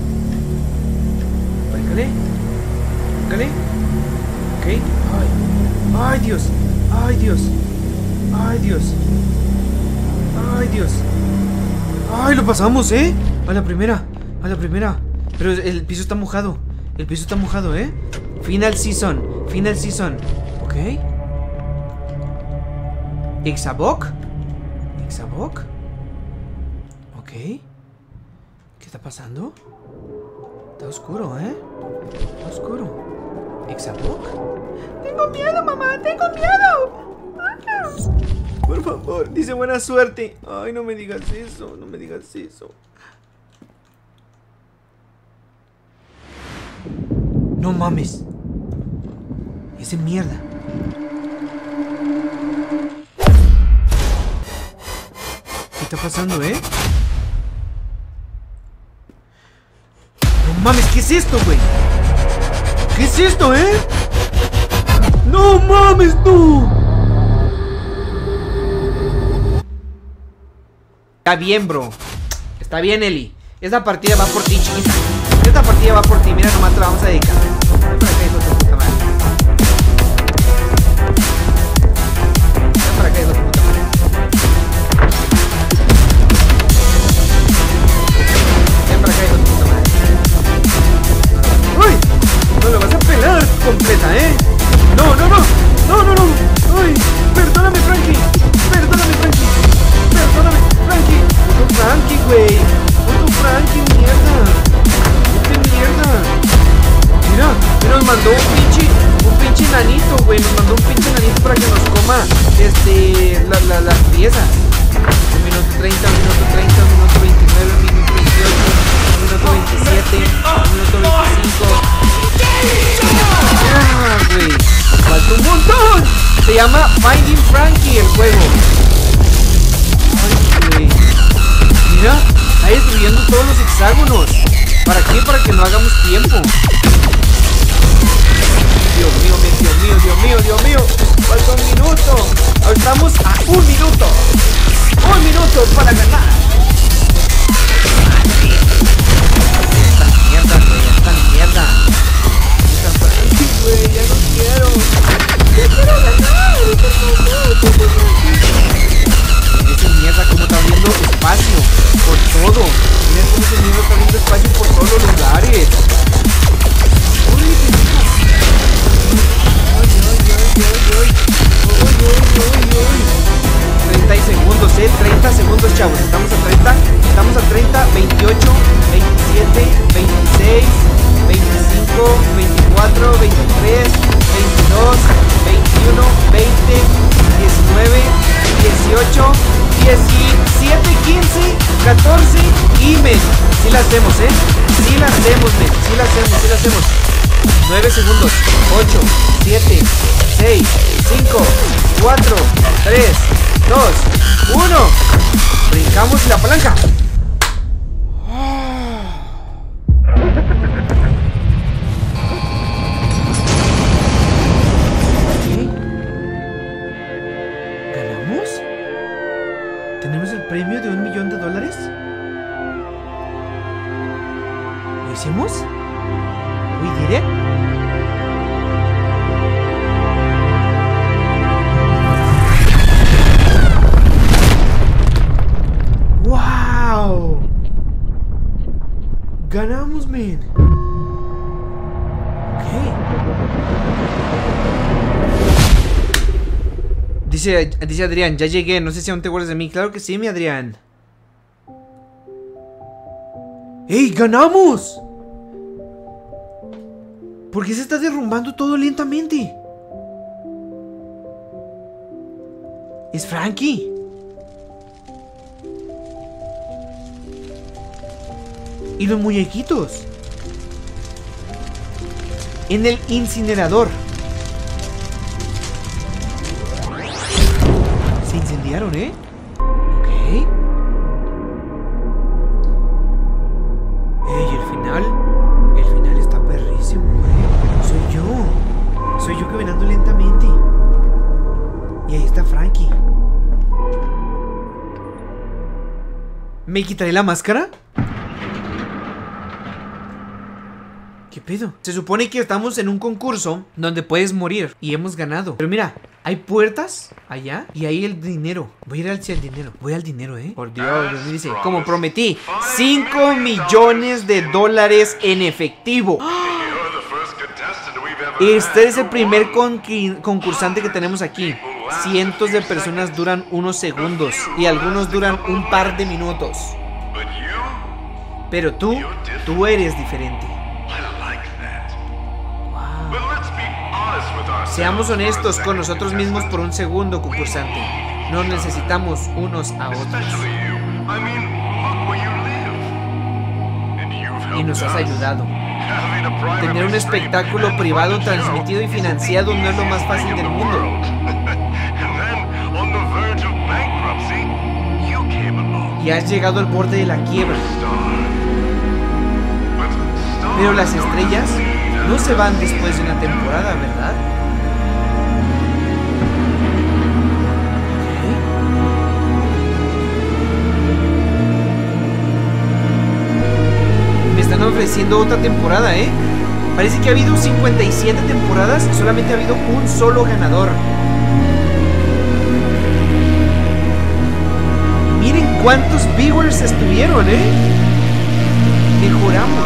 Bájale. Ok. Ay, Dios. Ay, lo pasamos, A la primera. Pero el piso está mojado. Final season. Ok. Exabok. Ok. ¿Qué está pasando? Está oscuro, Está oscuro. ¿Exabok? Tengo miedo, mamá. Por favor, dice buena suerte. Ay, no me digas eso. No mames. Ese mierda. ¿Qué está pasando, No mames, ¿qué es esto, güey? ¿Qué es esto, ¡No mames, tú! Está bien, bro. Está bien, Eli. Esta partida va por ti, chiquita. Mira, nomás te la vamos a dedicar. Ven para acá, hijo de tu puta madre. ¡Uy! No lo vas a pelar completa, No. ¡Ay! Perdóname, Frankie. Puto Frankie, güey. Mierda. Mira, nos mandó un pinche nanito, güey. Nos mandó un pinche nanito para que nos coma. llama Finding Frankie el juego. Ay, mira, está destruyendo todos los hexágonos. ¿Para qué? Para que no hagamos tiempo. Dios mío, Dios mío, Dios mío, Dios mío. Falta un minuto. Estamos a un minuto. Un minuto para ganar. Esta mierda, güey, esta mierda. Esta Frankie, güey, ya no quiero. ¡Ya quiero ganar! Esa mierda como está abriendo espacio por todo. Mira cómo ese mierda está abriendo espacio por todos los lugares. ¡Uy, qué rico! ¡Ay, ay, ay, ay, ay! ¡Ay, ay, ay, ay! 30 segundos, 30 segundos, chavos. Estamos a 30, estamos a 30, 28, 27, 26, 25, 24, 23, 22, 21, 20, 19, 18, 17, 15, 14 y men. Si la hacemos, si la hacemos, men. Si la hacemos, si la hacemos. 9 segundos. 8, 7, 6, 5, 4, 3, 2, 1. Brincamos la palanca. ¿Tenemos el premio de $1 millón? ¿Lo hicimos? ¿We did it? ¡Wow! ¡Ganamos, men! Dice Adrián, ya llegué, no sé si aún te acuerdas de mí. Claro que sí, mi Adrián. ¡Ey, ganamos! ¿Por qué se está derrumbando todo lentamente? Es Frankie. Y los muñequitos en el incinerador se incendiaron, Ok. Ey, el final está perrísimo, Soy yo caminando lentamente. Y ahí está Frankie. ¿Me quitaré la máscara? ¿Qué pedo? Se supone que estamos en un concurso donde puedes morir y hemos ganado. Pero mira, hay puertas allá y ahí el dinero. Voy a ir hacia el dinero. Voy al dinero, Por Dios, me dice, como prometí, $5 millones en efectivo. Este es el primer concursante que tenemos aquí. Cientos de personas duran unos segundos y algunos duran un par de minutos. Pero tú eres diferente. Seamos honestos con nosotros mismos por un segundo, concursante. No necesitamos unos a otros. Y nos has ayudado. Tener un espectáculo privado transmitido y financiado no es lo más fácil del mundo. Y has llegado al borde de la quiebra. Pero las estrellas no se van después de una temporada, ¿verdad? Me están ofreciendo otra temporada, Parece que ha habido 57 temporadas y solamente ha habido un solo ganador. Miren cuántos viewers estuvieron, Mejoramos.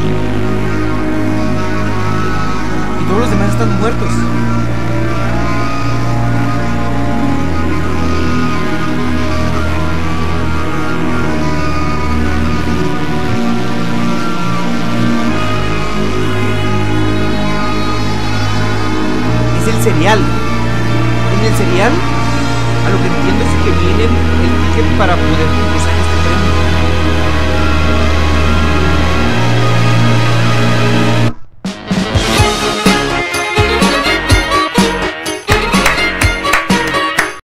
Y todos los demás están muertos. Es el cereal. En el cereal, a lo que entiendo es que viene el ticket para poder concursar en este premio.